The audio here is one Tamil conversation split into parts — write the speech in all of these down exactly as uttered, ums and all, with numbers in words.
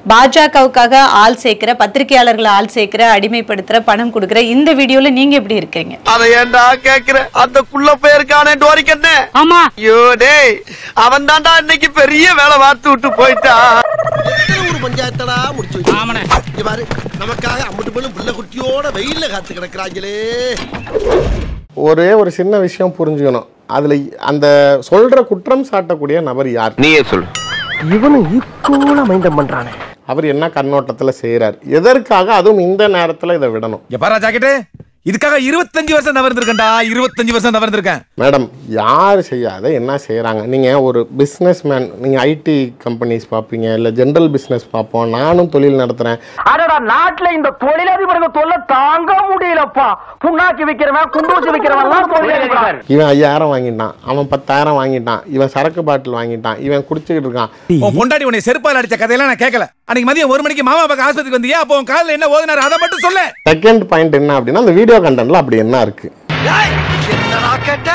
பாஜகவுக்காக ஆள் சேர்க்கிற, பத்திரிகையாளர்களை ஆள் சேர்க்கிற, அடிமைப்படுத்துற, பணம் கொடுக்கிற இந்த வீடியோல நீங்க எப்படி இருக்கீங்க? அத ஏன்டா கேக்குற? அந்த குள்ள பேருக்கானே டோரிக்கண்ணே. ஆமா. ஐயோ டேய், அவன் தான்டா இன்னைக்கு பெரிய வேலை பார்த்து விட்டு போயிட்டான். ஒரு பஞ்சாயத்தடா முடிச்சு வச்சு. ஆமாண்ணே. இங்க பாரு, நமக்காக அம்பட்டு போலும் புள்ள குட்டியோட வெயில்ல காத்து கிடக்குறாங்களே. ஒரே ஒரு சின்ன விஷயம் புரிஞ்சுக்கணும். அதுல அந்த சொல்ற குற்றம் சாட்டக்கூடிய நபர் யார்? நீயே சொல்லு. இவனு ஈக்குவலா மைண்டம் பண்றானே. அவர் என்ன கண்ணோட்டத்துல செய்யறார், எதற்காக, அதுவும் இந்த நேரத்துல இதை விடணும்? எப்பரா ஜாக்கெட், இதுக்காக இருபத்தஞ்சு வருஷம் தவறுந்திருக்கேன்டா. இருபத்தஞ்சு வருஷம் தவறுந்திருக்கேன். மேடம், யார் செய்யாத என்ன செய்யறாங்க? நீங்க ஒரு பிசினஸ் மேன், நீங்க ஐடி கம்பெனிஸ் பாப்பீங்க, இல்ல ஜெனரல் பிசினஸ் பார்ப்போம். நானும் தொழில் நடத்துறேன். அடடா, நாட்டுல இந்த தொழிலதிபர்கள் தொல்லை தாங்க முடியலப்பா. புண்ணாக்கி விக்கிறவன், குண்டூசி விக்கிறவன் தொழிலதிபர். இவன் ஐயாயிரம் வாங்கிட்டான், அவன் பத்தாயிரம் வாங்கிட்டான், இவன் சரக்கு பாட்டில் வாங்கிட்டான், இவன் குடிச்சுக்கிட்டு இருக்கான். உன் பொண்டாட்டி உன்னை செருப்பால் அடிச்ச கதையெல்லாம் நான் கேட்கல. அன்னைக்கு மதியம் ஒரு மணிக்கு மாமா பக்கம் ஆஸ்பத்திரிக்கு வந்தியா? அப்போ உன் காலில் என்ன ஓதுனாரு அதை மட்டும் சொல்ல. செகண்ட் பாயிண்ட் என்ன அப்படின்னா, அந்த வீடியோ கண்டென்ட்ல அப்படி என்ன இருக்கு? என்னடா கேட்ட?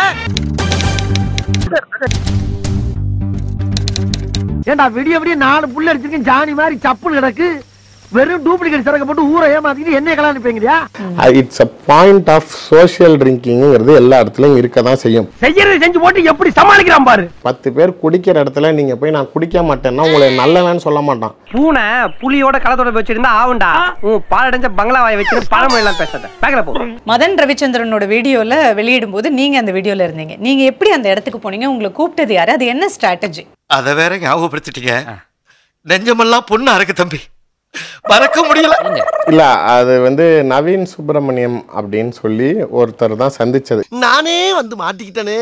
ஏண்டா விடிய விடிய நாலு புள்ள அடிச்சிருக்கேன், ஜானி மாதிரி சப்புன்னு கிடக்கு. வெறும் டூப்ளிகேட் சரக்கு போட்டு ஊரை ஏமாத்திட்டு என்ன கல்யாணம் நிப்பீங்கயா? It's a point of social drinkingங்கிறது எல்லா இடத்துலயும் இருக்க தான் செய்யும். செய்யறது செஞ்சு போட்டு எப்படி சமாளிக்கிறான் பாரு. பத்து பேர் குடிக்கிற இடத்துல நீங்க போய் நான் குடிக்க மாட்டேன்னா உங்களை நல்லவன்னு சொல்ல மாட்டான். பூனை புலியோட களத்தோட வச்சிருந்தா ஆவுண்டா. உன் பாலடைஞ்ச பங்களாவாய வச்சிருந்து பழமொழி எல்லாம் பேசாத. பேக்கல போ. மதன் ரவிச்சந்திரனோட வீடியோல வெளியிடும் போது நீங்க அந்த வீடியோல இருந்தீங்க. நீங்க எப்படி அந்த இடத்துக்கு போனீங்க? உங்களை கூப்பிட்டது யாரு? அது என்ன ஸ்ட்ராட்டஜி? அத வேற ஞாபகப்படுத்திட்டீங்க. நெஞ்சமெல்லாம் பொண்ணு அறக்கு தம்பி, மறக்க முடியல. இல்ல, அது வந்து நவீன் சுப்பிரமணியம் அப்படின்னு சொல்லி ஒருத்தர் தான் சந்திச்சது. நானே வந்து மாட்டிக்கிட்டனே.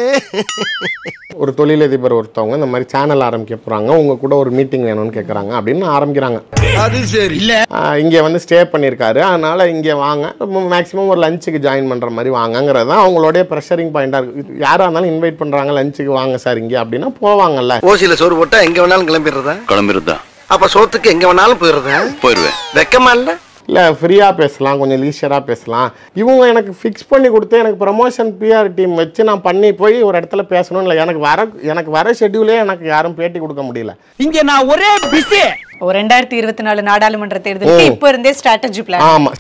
ஒரு தொழிலதிபர் ஒருத்தவங்க இந்த மாதிரி சேனல் ஆரம்பிக்க போறாங்க, உங்க கூட ஒரு மீட்டிங் வேணும்னு கேக்குறாங்க அப்படின்னு ஆரம்பிக்கிறாங்க. அது சரி இல்ல, இங்க வந்து ஸ்டே பண்ணிருக்காரு, அதனால இங்க வாங்க, மேக்சிமம் ஒரு லஞ்சுக்கு ஜாயின் பண்ற மாதிரி வாங்கங்கிறது தான் அவங்களுடைய ப்ரெஷரிங் பாயிண்டா இருக்கு. யாரா இருந்தாலும் இன்வைட் பண்றாங்க லஞ்சுக்கு வாங்க சார் இங்க அப்படின்னா போவாங்கல்ல. ஓசியில சோறு போட்டா எங்க வேணாலும் கிளம்பிடுறதா? கிளம்பிருந்தா அப்ப சோத்துக்கு எங்க வேணாலும் போயிடுறேன். போயிருவேன். வெக்கமா இல்ல? இல்லை, ஃப்ரீயாக பேசலாம், கொஞ்சம் லீஷராக பேசலாம். இவங்க எனக்கு ஃபிக்ஸ் பண்ணி கொடுத்து எனக்கு ப்ரமோஷன் பிஆர் டீம் வச்சு நான் பண்ணி போய் ஒரு இடத்துல பேசணும். இல்லை, எனக்கு வர எனக்கு வர ஷெட்யூலே எனக்கு யாரும் பேட்டி கொடுக்க முடியல. இங்க நான் ஒரே பிஸி. ஒரு ரெண்டாயிரத்தி இருபத்தி நாலு நாடாளுமன்ற தேர்தலுக்கு இப்போ இருந்தே ஸ்ட்ராட்டஜி பிளான். ஆமா,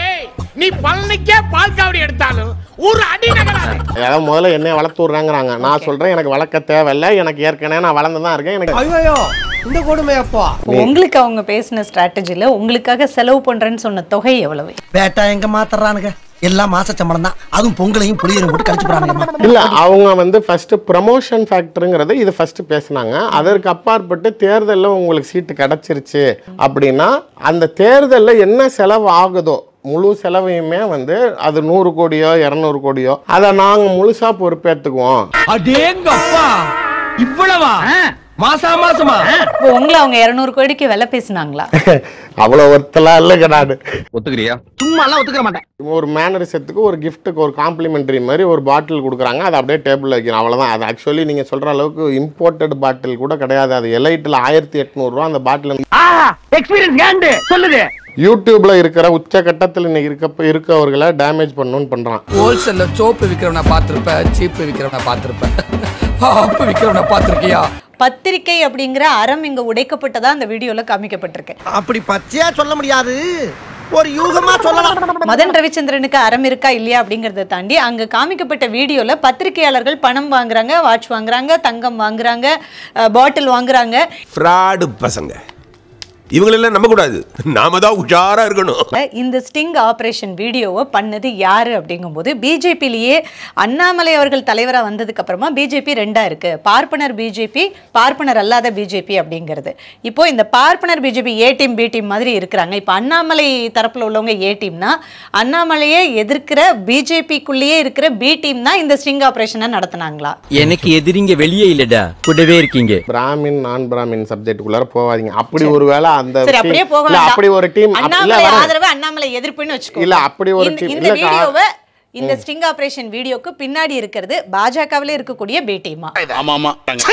நீ பழனிக்கே பால் காவடி எடுத்தாலும் ஒரு அடி நகராது. ஏதாவது முதல்ல என்னைய வளர்த்து விடுறாங்கிறாங்க. நான் சொல்றேன், எனக்கு வளர்க்க தேவையில்லை, எனக்கு ஏற்கனவே நான் வளர்ந்து தான் இருக்கேன். எனக்கு ஐயோ இந்த கொடுமையப்பா. உங்களுக்கு அவங்க பேசின ஸ்ட்ராட்டஜில உங்களுக்காக செலவு பண்றேன்னு சொன்ன தொகை எவ்வளவு? பேட்டா எங்க மாத்தறானுங்க? எல்லாம் மாச சம்பளம் தான். அதுவும் பொங்கலையும் புளியரையும் போட்டு கழிச்சு போறானுங்க. இல்ல, அவங்க வந்து ஃபர்ஸ்ட் ப்ரமோஷன் ஃபேக்டருங்கிறது இது ஃபர்ஸ்ட் பேசினாங்க. அதற்கு அப்பாற்பட்டு தேர்தலில் உங்களுக்கு சீட்டு கிடைச்சிருச்சு அப்படின்னா அந்த தேர்தலில் என்ன செலவு ஆகுதோ முழு செலவையுமே வந்து அது நூறு கோடியோ இருநூறு கோடியோ அதை நாங்க முழுசா பொறுப்பேற்றுக்குவோம். அடேங்கப்பா, இவ்வளவா? மாசா மாசமா? உங்களை அவங்க இருநூறு கோடிக்கு விலை பேசினாங்களா? அவ்வளவு ஒருத்தலாம் இல்லைங்க. நான் ஒத்துக்கிறியா? சும்மா எல்லாம் ஒத்துக்க மாட்டேன். ஒரு மேனரிசத்துக்கு ஒரு கிஃப்ட்டுக்கு ஒரு காம்ப்ளிமெண்டரி மாதிரி ஒரு பாட்டில் கொடுக்குறாங்க, அதை அப்படியே டேபிளில் வைக்கிறோம், அவ்வளோதான். அது ஆக்சுவலி நீங்கள் சொல்கிற அளவுக்கு இம்போர்ட்டட் பாட்டில் கூட கிடையாது. அது எலைட்டில் ஆயிரத்தி எட்நூறுரூவா அந்த பாட்டில். எக்ஸ்பீரியன்ஸ் கேண்டு சொல்லுது. யூடியூப்ல இருக்கிற உச்சகட்டத்தில் இன்னைக்கு இருக்க இருக்கவர்களை டேமேஜ் பண்ணணும்னு பண்றான். ஹோல்சேல்ல சோப்பு விற்கிறவனை பார்த்துருப்பேன், சீப்பு விற்கிறவனை பார்த்துருப்பேன், ஆப்பு விற்கிறவனை பார்த்துருக்கியா? பத்திரிகை அப்படிங்கிற அறம் இங்க உடைக்கப்பட்டதா அந்த வீடியோல காமிக்கப்பட்டிருக்கு. அப்படி பச்சையா சொல்ல முடியாது, ஒரு யூகமா சொல்லலாம். மதன் ரவிச்சந்திரனுக்கு அறம் இருக்கா இல்லையா அப்படிங்கறத தாண்டி அங்க காமிக்கப்பட்ட வீடியோல பத்திரிகையாளர்கள் பணம் வாங்குறாங்க, வாட்ச் வாங்குறாங்க, தங்கம் வாங்குறாங்க, பாட்டில் வாங்குறாங்க. ஃப்ராடு பசங்க இவங்களெல்லாம் நம்ப கூடாது, நாம தான் உஷாரா இருக்கணும். இந்த ஸ்டிங் ஆபரேஷன் வீடியோவை பண்ணது யாரு அப்படிங்கும்போது பிஜேபிலேயே அண்ணாமலை அவர்கள் தலைவரா வந்ததுக்கு அப்புறமா பிஜேபி ரெண்டா இருக்கு, பார்ப்பனர் பிஜேபி, பார்ப்பனர் அல்லாத பிஜேபி அப்படிங்கிறது. இப்போ இந்த பார்ப்பனர் BJP A team B team மாதிரி இருக்கிறாங்க. இப்போ அண்ணாமலை தரப்புல உள்ளவங்க ஏ டீம்னா அண்ணாமலையை எதிர்க்கிற பிஜேபிக்குள்ளேயே இருக்கிற பி டீம் தான் இந்த ஸ்டிங் ஆபரேஷனை நடத்தினாங்களா? எனக்கு எதிரிங்க வெளியே இல்லடா, கூடவே இருக்கீங்க. பிராமின் நான் பிராமின் சப்ஜெக்டுக்குள்ளார போவாதீங்க. அப்படி ஒரு வேளை அந்த சரி அப்படியே போக இல்ல அப்படி ஒரு டீம் அண்ணாமலை ஆதரவு அண்ணாமலை எதிர்ப்புன்னு வெச்சுக்கோ. இல்ல அப்படி ஒரு டீம் இந்த வீடியோவை இந்த ஸ்டிங் ஆபரேஷன் வீடியோக்கு பின்னாடி இருக்கிறது பாஜகவிலே இருக்கக்கூடிய பி டீமா? ஆமா ஆமா.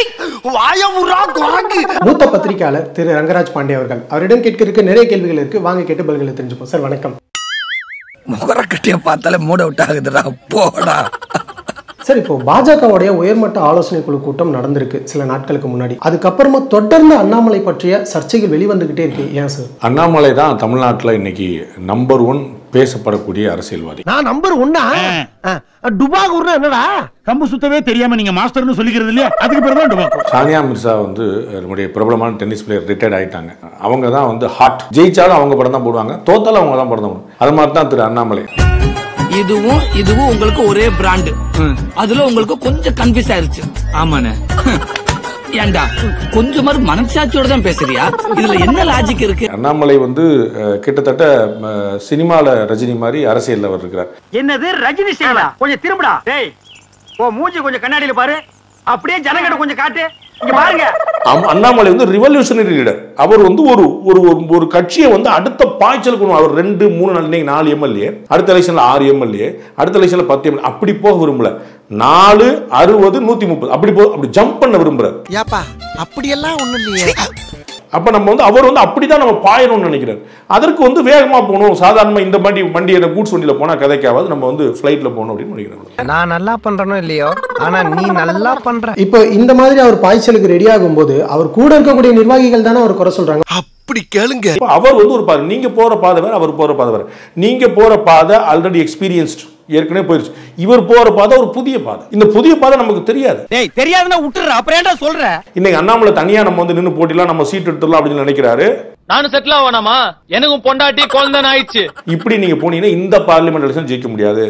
வாயமுறா குரங்கு. மூத்த பத்திரிகையாளர் திரு ரங்கராஜ் பாண்டே அவர்கள், அவரிடம் கேட்க இருக்க நிறைய கேள்விகள் இருக்கு, வாங்க கேட்டு பதில்களை தெரிஞ்சுப்போம். சார் வணக்கம். முகரக்கட்டிய பார்த்தாலே மூட அவுட் ஆகுதுடா, போடா. சார், இப்போ பாஜகவுடைய உயர்மட்ட ஆலோசனை குழு கூட்டம் நடந்திருக்கு சில நாட்களுக்கு முன்னாடி. அதுக்கப்புறமா தொடர்ந்து அண்ணாமலை பற்றிய சர்ச்சைகள் வெளிவந்துகிட்டே இருக்கு. ஏன் சார்? அண்ணாமலை தான் தமிழ்நாட்டில் இன்னைக்கு நம்பர் ஒன் பேசப்படக்கூடிய அரசியல்வாதி. நான் நம்பர் ஒன்னா டுபாகூர்னா என்னடா? கம்பு சுத்தவே தெரியாம நீங்க மாஸ்டர்னு சொல்லிக்கிறது இல்லையா? அதுக்கு பேர் தான் டுபாகூர். சானியா மிர்சா வந்து நம்முடைய பிரபலமான டென்னிஸ் பிளேயர் ரிட்டையர்ட் ஆயிட்டாங்க. அவங்க தான் வந்து ஹாட். ஜெயிச்சாலும் அவங்க படம் தான் போடுவாங்க, தோத்தாலும் அவங்க தான் படம் தான் போடுவாங்க. அது மாதிரி தான் திரு அண்ணாமலை. இதுவும் இதுவும் உங்களுக்கு ஒரே பிராண்ட். அதுல உங்களுக்கு கொஞ்சம் கன்ஃபியூஸ் ஆயிருச்சு. ஆமாண்ணே. ஏண்டா கொஞ்சம் மாதிரி மனசாட்சியோட தான் பேசுறியா? இதுல என்ன லாஜிக் இருக்கு? அண்ணாமலை வந்து கிட்டத்தட்ட சினிமால ரஜினி மாதிரி அரசியல்ல அவர் இருக்கிறார். என்னது ரஜினி செய்யலா? கொஞ்சம் திரும்படா. டேய் ஓ மூஞ்சி கொஞ்சம் கண்ணாடியில பாரு, அப்படியே ஜனங்கட கொஞ்சம் காட்டு. இங்க பாருங்க, அண்ணாமலை வந்து ரிவல்யூஷனரி லீடர். அவர் வந்து ஒரு ஒரு ஒரு கட்சியை வந்து அடுத்த பாய்ச்சல் கொண்டு அவர் ரெண்டு மூணு நாலு நாலு எம்எல்ஏ, அடுத்த எலெக்ஷன்ல ஆறு எம்எல்ஏ, அடுத்த எலெக்ஷன்ல பத்து எம்எல்ஏ, அப்படி போக விரும்பல. நாலு அறுபது நூத்தி முப்பது அப்படி போ அப்படி ஜம்ப் பண்ண விரும்புறாரு. ஏப்பா அப்படியெல்லாம் ஒண்ணு இல்லையே. அப்ப நம்ம வந்து அவர் வந்து அப்படிதான் நம்ம பாயணும்னு நினைக்கிறார். அதற்கு வந்து வேகமா போகணும். சாதாரணமா இந்த வண்டி வண்டியில கூட்ஸ் வண்டியில போனா கதைக்காவது, நம்ம வந்து ஃபிளைட்ல போகணும் அப்படின்னு நினைக்கிறேன். நான் நல்லா பண்றனோ இல்லையோ, ஆனா நீ நல்லா பண்ற. இப்போ இந்த மாதிரி அவர் பாய்ச்சலுக்கு ரெடி ஆகும் போது அவர் கூட இருக்கக்கூடிய நிர்வாகிகள் தானே அவர் குறை சொல்றாங்க. அப்படி கேளுங்க. அவர் வந்து ஒரு பாதை, நீங்க போற பாதை வேற, அவர் போற பாதை வேற. நீங்க போற பாதை ஆல்ரெடி எக்ஸ்பீரியன்ஸ்ட், ஏற்கனவே போயிருச்சு. இவர் போற பாதை ஒரு புதிய பாதை. இந்த புதிய பாதை நமக்கு தெரியாது. டேய் தெரியாதுன்னா விட்டுற, அப்புறம் ஏன்டா சொல்ற? இன்னைக்கு அண்ணாமலை தனியா நம்ம வந்து நின்னு போட்டிலாம் நம்ம சீட் எடுத்துடலாம் அப்படின்னு நினைக்கிறாரு. நானும் செட்டில் ஆவானாமா, எனக்கும் பொண்டாட்டி குழந்தை ஆயிடுச்சு. இப்படி நீங்க போனீங்கன்னா இந்த பார்லிமெண்ட் எலெக்ஷன் ஜெயிக்க முடியாது.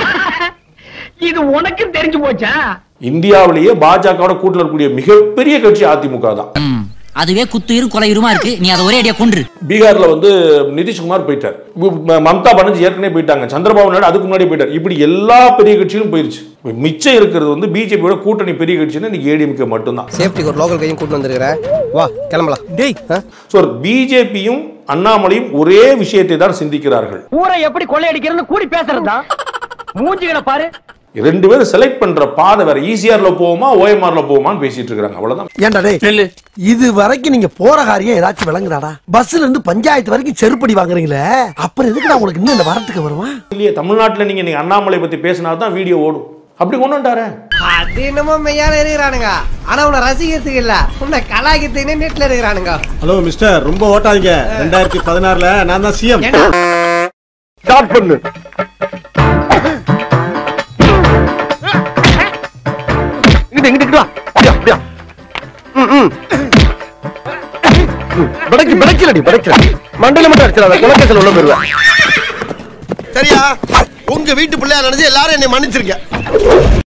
இது உனக்கு தெரிஞ்சு போச்சா? இந்தியாவிலேயே பாஜகவோட கூட்டல இருக்கக்கூடிய மிகப்பெரிய கட்சி அதிமுக தான். அதுவே குத்துயிரும் கொலையுருமா இருக்கு. நீ அதை ஒரே அடியா கொன்று. பீகார்ல வந்து நிதிஷ்குமார் போயிட்டார், மம்தா பானர்ஜி ஏற்கனவே போயிட்டாங்க, சந்திரபாபு நாயுடு அதுக்கு முன்னாடி போயிட்டார். இப்படி எல்லா பெரிய கட்சிகளும் போயிருச்சு. மிச்சம் இருக்கிறது வந்து பிஜேபியோட கூட்டணி பெரிய கட்சின்னா இன்னைக்கு ஏடிஎம்கே மட்டும்தான். சேஃப்டிக்கு ஒரு லோக்கல் கையும் கூட்டி வந்திருக்கிறேன். வா கிளம்பலாம். டேய் சோ பிஜேபியும் அண்ணாமலையும் ஒரே விஷயத்தை தான் சிந்திக்கிறார்கள். ஊரை எப்படி கொள்ளையடிக்கிறதுன்னு கூடி பேசுறதா? மூஞ்சிகளை பாரு. ரெண்டு பேரும் செலக்ட் பண்ற பாதை வேற. ஈசிஆர்ல போவோமா ஓஎம்ஆர்ல போவோமான்னு பேசிட்டு இருக்காங்க. அவ்வளவுதான். ஏன்டா டேய், இது வரைக்கும் நீங்க போற காரியம் ஏதாச்சும் விளங்குறாடா? பஸ்ல இருந்து பஞ்சாயத்து வரைக்கும் செருப்படி வாங்குறீங்களே, அப்புறம் எதுக்கு உங்களுக்கு இன்னும் இந்த வரத்துக்கு வருமா? இல்லையே, தமிழ்நாட்டுல நீங்க நீங்க அண்ணாமலை பத்தி பேசினாதான் வீடியோ ஓடும். அப்படி கொண்டு வந்துட்டாரு. அது என்னமோ மெய்யால இருக்கிறானுங்க, ஆனா உன்னை ரசிக்கிறதுக்கு இல்ல, உன்னை கலாய்க்கிறதுக்கு நெட்ல இருக்கிறானுங்க. ஹலோ மிஸ்டர், ரொம்ப ஓட்டாதீங்க. ரெண்டாயிரத்தி பதினாறுல நான் தான் சிஎம். ஸ்டார்ட் பண்ணு. இங்கிட்டு இங்கிட்டு வா. அப்படியா அப்படியா. ம் ம். படக்கி படக்கிலடி படக்கில. மண்டல மட்டும் அடிச்சறாத, குலக்கேசல் உள்ள போடுவா. சரியா? உங்க வீட்டு பிள்ளையா நினைச்சு எல்லாரும் என்னை மன்னிச்சிருங்க.